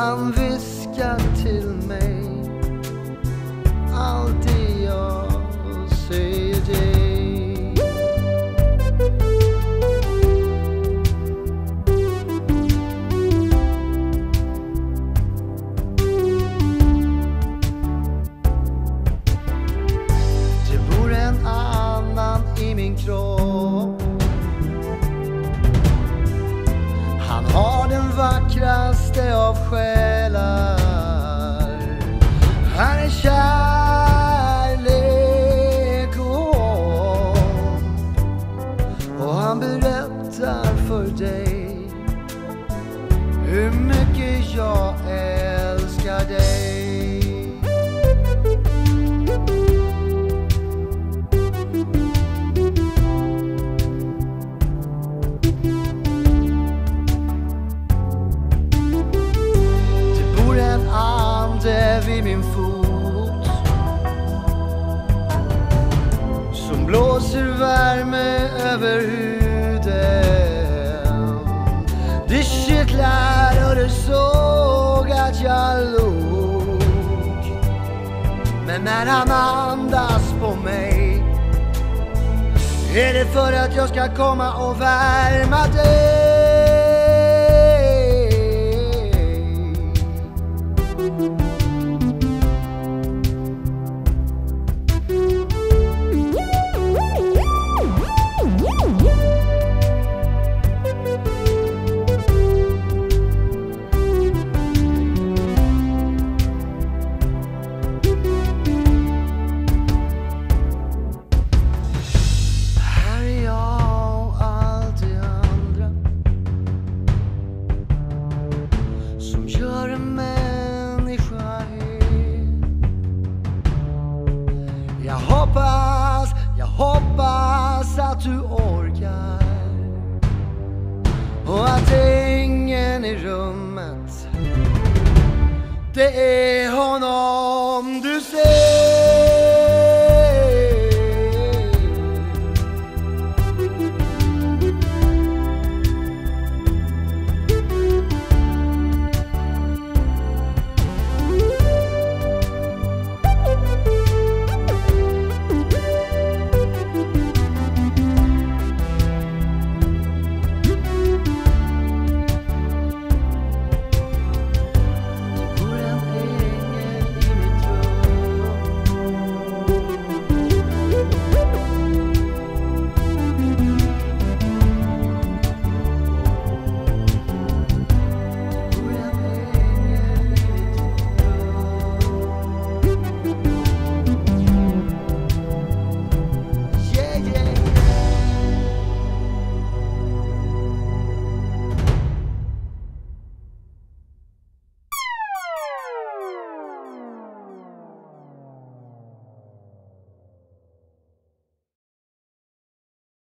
han viskar till mig allt det jag säger dig. Det bor en annan i min kropp. Han har den vackraste av själar. Han är kärlek och hopp. Och han berättar för dig hur mycket jag älskar dig. Vid min fot som blåser värme över huden. Det kittlar och det såg att jag låg. Men när han andas på mig är det för att jag ska komma och värma dig. Gör en människa hel. Jag hoppas att du orkar. Och att ingen i rummet, det är